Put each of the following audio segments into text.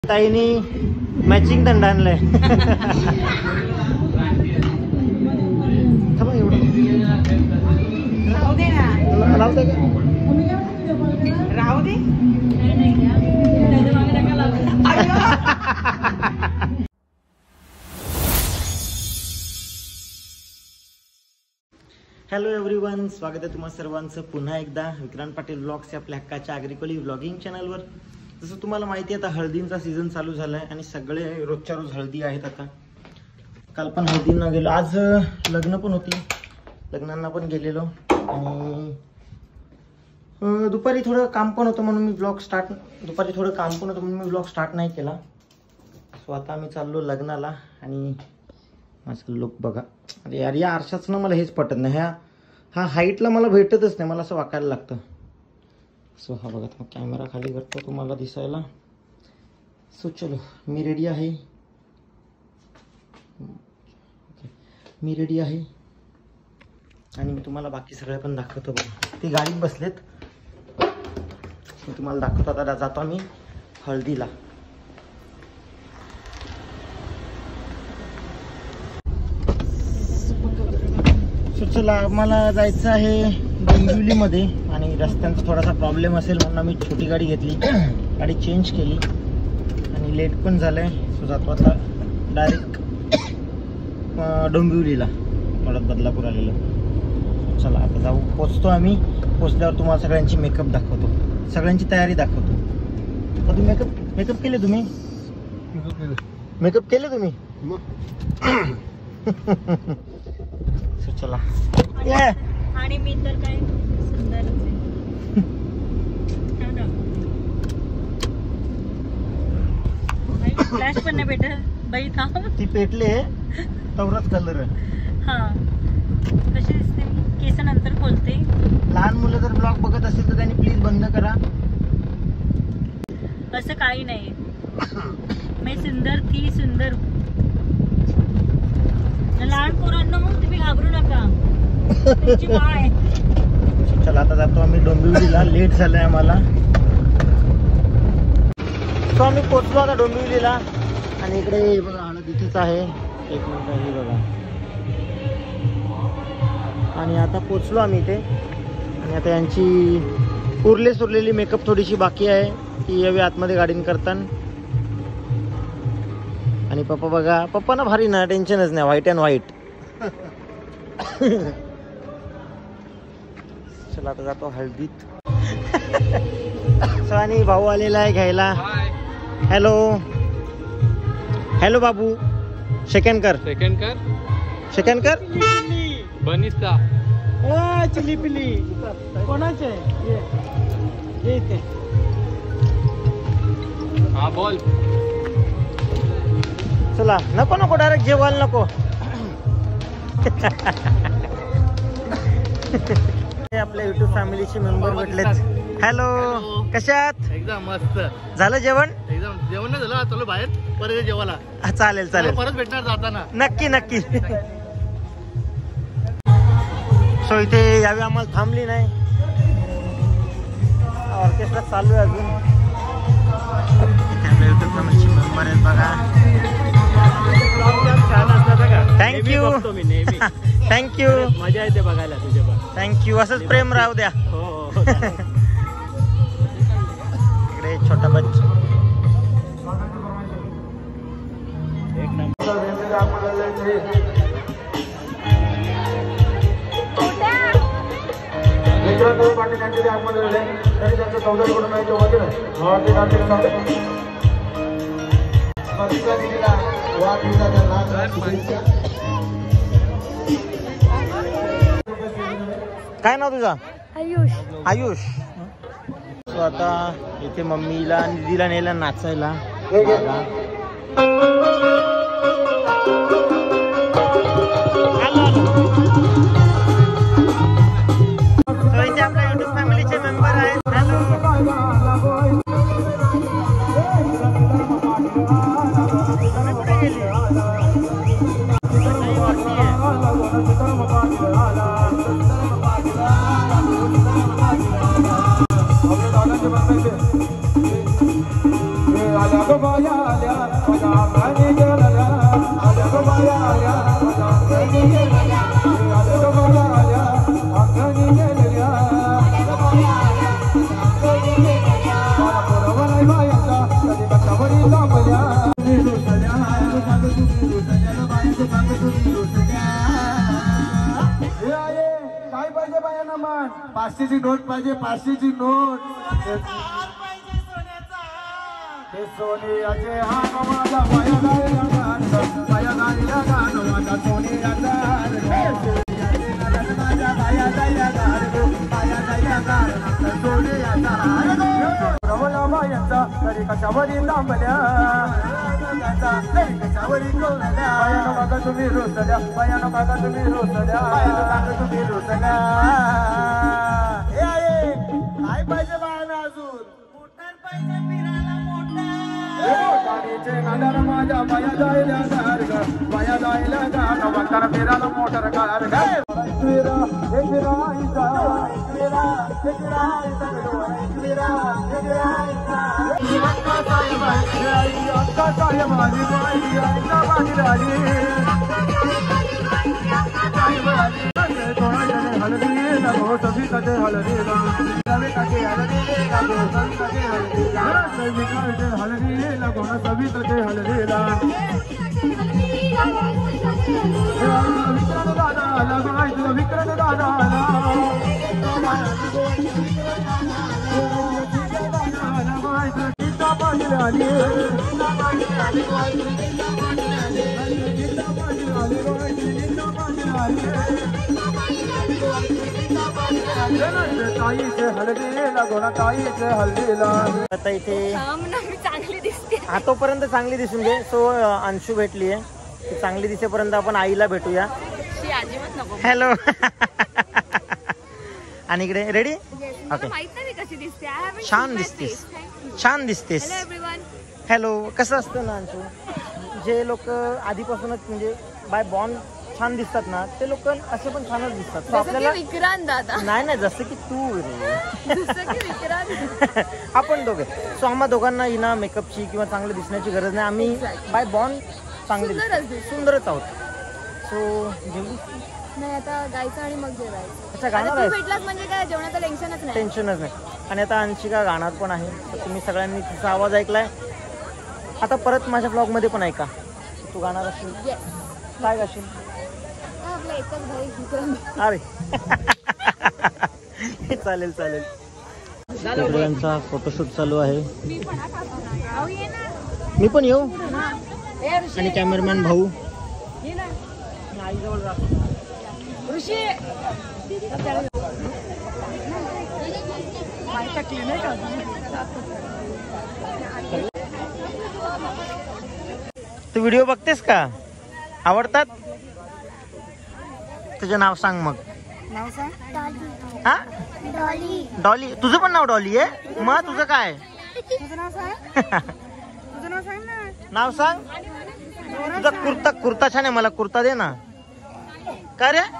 ताईनी matching दंड आणलाय. राहू दे ना, राहू दे राहू दे. हॅलो एव्हरीवन, स्वागत आहे तुम्हा सर्वांचं पुन्हा एकदा विक्रांत पाटील ब्लॉग्स या आपल्या हक्काच्या आग्रिकोली व्लॉगिंग चॅनलवर. जसं तुम्हाला माहिती आहे, आता हळदींचा सीझन चालू झाला आहे आणि सगळे रोजच्या रोज हळदी आहेत. आता काल पण हळदींना गेलो, आज लग्न पण होती, लग्नांना पण गेलेलो आणि दुपारी थोडं काम पण होतं म्हणून मी ब्लॉग स्टार्ट नाही केला. सो आता आम्ही चाललो लग्नाला आणि माझं लुक बघा. अरे यार, या आरशाचं ना मला हेच पटत नाही. हा हाईटला मला भेटतच नाही, मला असं वाकायला लागतं. सो हा बघा, मग कॅमेरा खाली करतो तुम्हाला दिसायला. सो चलो, मी रेडी आहे. मी रेडी आहे आणि मी तुम्हाला बाकी सगळे पण दाखवतो. बघा, ते गाडीत बसलेत, मी तुम्हाला दाखवतो. आता जातो आम्ही हळदीला. चला, मला जायचं आहे डोंबिवलीमध्ये आणि रस्त्यांचा थोडासा प्रॉब्लेम असेल म्हणून आम्ही छोटी गाडी घेतली, गाडी चेंज केली आणि लेट पण झालंय. सो जातो आता डायरेक्ट डोंबिवलीला, परत बदलापूर आलेलो. चला आता जाऊ, पोचतो आम्ही. पोचल्यावर तुम्हाला सगळ्यांची मेकअप दाखवतो, सगळ्यांची तयारी दाखवतो. तुम्ही मेकअप केले? तुम्ही मेकअप केले तुम्ही? चला. आणि मी तर काय सुंदर फ्लॅश पण नाही भेटत बाई. थांब, ती पेटले तवरच कलर. हा, कशी दिसते मी? केस नंतर खोलते. लहान मुलं जर ब्लॉग बघत असेल तर त्यांनी प्लीज बंद करा. असं काही नाही, मी सुंदर ती सुंदर. लहान पोरांना मग तुम्ही घाबरू नका, तुमची माळ आहे. चला आता जातो आम्ही डोंबिवलीला, लेट झालंय आम्हाला. सो आम्ही पोचलो आता डोंबिवलीला आणि इकडे बघा हळद इथेच आहे. एक मिनिट आहे बघा. आणि आता पोचलो आम्ही इथे आणि आता यांची उरलेली मेकअप थोडीशी बाकी आहे, ती यावी आतमध्ये गाडीन करताना. आणि पप्पा बघा, पप्पा ना भारी ना, टेन्शनच नाही, व्हाईट अँड व्हाईट. चला आता जातो हळदीत. आणि भाऊ आलेला आहे घ्यायला. हॅलो हॅलो बाबू, सेकंड कर बनिस्ता. चिली पिली कोणाचे? हा बोल. चला, नको डायरेक्ट जेवायला नको. आपल्या युट्यूब फॅमिलीचे मेंबर भेटलेत. हॅलो, कशात? एकदम मस्त. झालं जेवण? एकदम जेवण नाही झालं, चलो बाहेर परत जेवायला. चालेल परत भेटणार जाताना. नक्की. सो इथे यावी आम्हाला थांबली नाही, ऑर्केस्ट्रा चालू आहे अजून. आपल्या युट्यूब फॅमिलीचे मेंबर आहेत बघा. थँक्यू थँक्यू, मजा येते बघायला तुझे पण. थँक्यू. असंच प्रेम राहू द्या. इकडे छोटा बच्चा. एक नंबर. काय नाव तुझा? आयुष. सो आता इथे मम्मीला आणि दीदीला नेला नाचायला. सो इथे आपल्या युट्यूब फॅमिलीचे मेंबर आहेत. हॅलो, कुठे गेली? Bye. काय पाहिजे बायांना मान? 500ची नोट पाहिजे, 500ची नोट. हे सोनियाचे हात माझा पाया गायला गाण, पाया गायला गाण माझा सोनियाचा हार. माझ्या पाया गायला गाण, पाया गायला गाण सोनियाचा हार. रवला बायांचा तरी कशावरी लांबल्या, तरी कशावरी कोरल्या. बायानो काका तुम्ही रोसल्या, बायानो काका तुम्ही रोसल्या, बायानो काका तुम्ही रोसल्या. हे आहे काय पाहिजे बायांना अजून? मोटार पाहिजे फिरायला मोटार. गाडीचे गाड्याला माझ्या बाया जायला गार ग, बाया जायला गार मोटार फिरायला मोटार कार ग. फिरा एक फिरा इसा, फिरा एक फिरा इसा, फिरा एक फिरा इसा. अक्का साहेब आली बाई, अक्का बाजी राजी. हलदी लगो सभी कटे हलदी सभी कटे हलदी लगो सभी कटे हलदी सभी कटे हलदी लगो सभी कटे हलदी विक्रम दादा लगाई विक्रम दादा गीता पाजी आली ताईचे हलदीला गोना ताईचे हलदीला. आता इथे चांगली दिसते. तोपर्यंत चांगली दिसून घे. सो अंशू भेटली आहे, चांगली दिसेपर्यंत आपण आईला भेटूया. हॅलो. आणि इकडे रेडी. ओके छान दिसतेस, छान दिसतेस. हॅलो. कसं असतं ना अंशू, जे लोक आधीपासूनच म्हणजे बाय बॉन्ड छान दिसतात ना, ते लोक असे पण छानच दिसतात. सो आपल्याला नाही नाही जसं की तू आपण दोघे. सो आम्हा दोघांना ही ना मेकअपची किंवा चांगलं दिसण्याची गरज नाही. आम्ही बाय बॉन्ड चांगले सुंदरच आहोत. सो जेवढी नाही आता गायचं आणि मग जेवायचं. अच्छा गाणार आहे भेटलाच म्हणजे काय जेवणाचं टेन्शनच नाही. टेन्शनच नाही. आणि आता अंशिका गाणार पण आहे, तर तुम्ही सगळ्यांनी तिचा आवाज ऐकलाय. आता परत माझ्या ब्लॉगमध्ये पण ऐका. तू गाणार असेल काय गाशील? आपला एकच भाई विक्रम. अरे चालेल चालेल. सगळ्यांचा फोटोशूट चालू आहे. मी पण येऊ. आणि कॅमेरामॅन भाऊ आईजवळ जा. तू व्हिडिओ बघतेस का? आवडतात? तुझं नाव सांग मग. नाव सांग. हा डॉली. डॉली. तुझं पण नाव डॉली आहे? मग तुझं काय? तुझं नाव सांग. तुझं नाव सांग ना. नाव सांग. तुझा कुर्ता कुर्ता छान आहे, मला कुर्ता दे ना. काय रे?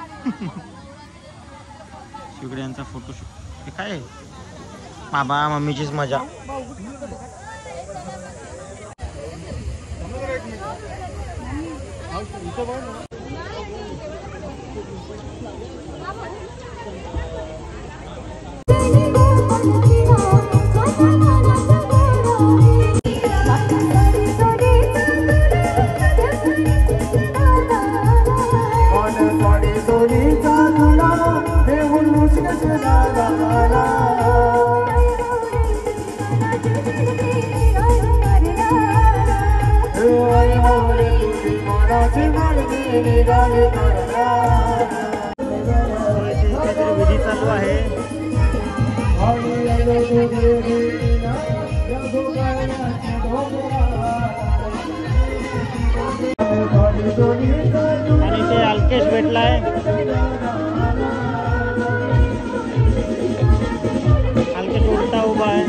शिवगडे यांचा फोटोशूट. हे काय आहे? बाबा मम्मीचीच मजा. विधी चालू आहे. आणि ते अलकेश भेटलाय. अलकेश उलटा उभा आहे.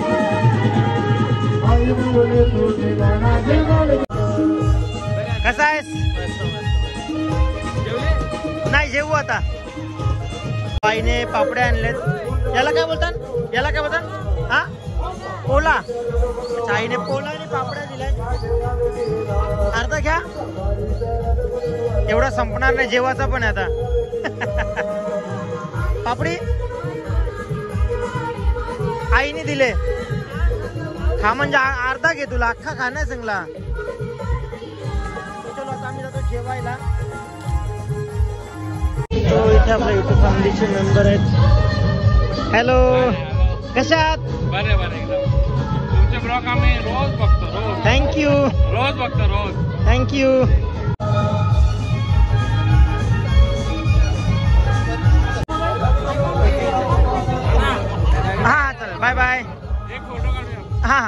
कसा आहेस? नाही जेवू आता. बाईने पापड्या आणलेत. याला काय बोलतात? याला काय बोलतात? हा पोला, आईने पोला आणि पापड्या दिलाय. अर्धा घ्या, एवढा संपणार नाही, जेवाचा पण आहे आता. पापडी आईने दिले, खा म्हणजे अर्धा घे, तुला अख्खा खा नाही सांगला. चलो आता आम्ही जातो जेवायला. तो इथे आपल्या युट्यूब फॅमिलीचे मेंबर आहेत. हॅलो, कशा आहात? बरे बरे एकदम. तुमचे ब्लॉग आम्ही रोज बघतो, रोज. थँक्यू. रोज बघतो, रोज. थँक्यू. हा चल, बाय बाय. एक फोटो काढूया. हा हा.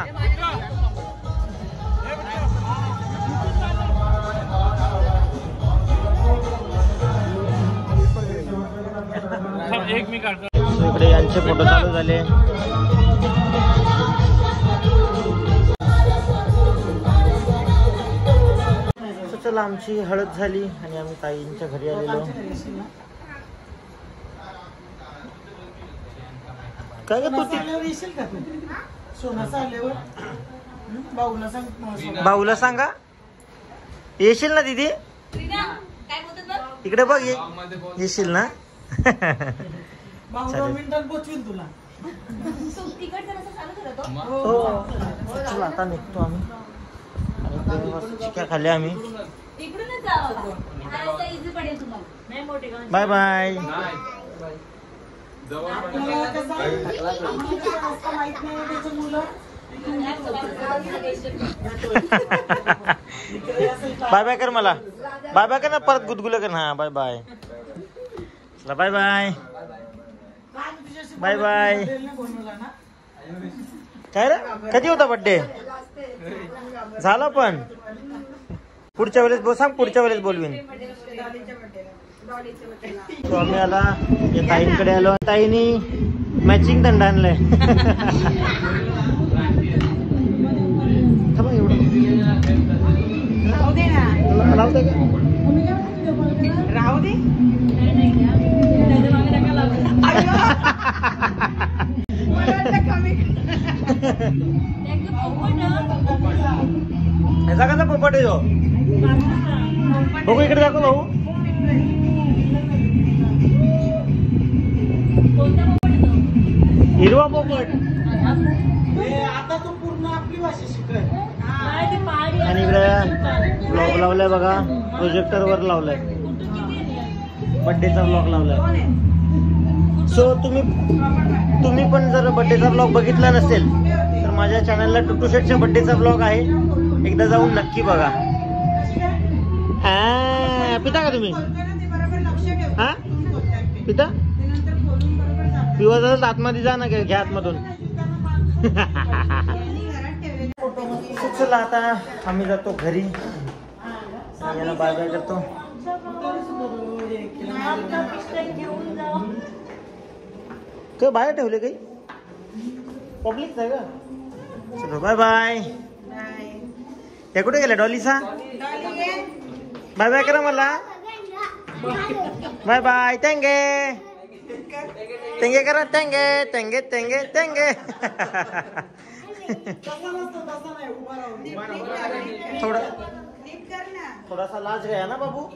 एक मी काढतो. इकडे यांचे फोटो चालू झाले. चला आमची हळद झाली आणि आम्ही ताईंच्या घरी आलेलो. काय ग तू भाऊला सांगा येशील ना दीदी, इकडे बघ येशील ना. चला आता निघतो आम्ही आणि चिक्या खाल्ल्या आम्ही. Bye bye. बाय बाय कर मला, बाय बाय कर ना, परत गुदगुलं कर. हा बाय बाय. चला बाय बाय. Bye bye. काय रे, कधी होता बर्थडे? झाला पण पुढच्या वेळेस सांग, पुढच्या वेळेस बोलवीन. तो आम्ही आला ताईंकडे आलो. ताईनी मॅचिंग दंड आणलाय. लावते का? राहू दे. ह्याचा कसा पोपट आहे तो? बघू इकडे दाखव भाऊ. हिरवा पोपट. आता तो पूर्ण आपली भाषा शिकत. आणि इकडे ब्लॉग लावलाय बघा, प्रोजेक्टर वर लावलाय, बर्थडेचा ब्लॉग लावलाय. सो तुम्ही पण जर बर्थडेचा ब्लॉग बघितला नसेल तर माझ्या चॅनलला टुटू शेटच्या बर्थडेचा ब्लॉग आहे, एकदा जाऊन नक्की बघा. पिता का तुम्ही? हा पिता पिवा झालं आतमध्ये जा ना, घ्या आतमधून. चला आता आम्ही जातो घरी, याला बाय बाय करतो. काय बाहेर ठेवले काही पब्लिक आहे का? चलो बाय बाय. त्या कुठे गेल्या डॉलीचा? बाय बाय करा मला. Bye bye. थँगे थँगे करा. थँगे थँगे थँगे थँगे. थोडासा लाज गया ना बाबू.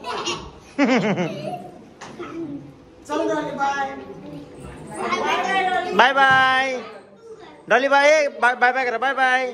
Bye bye Dolly. Bye bye bye करा. Bye bye.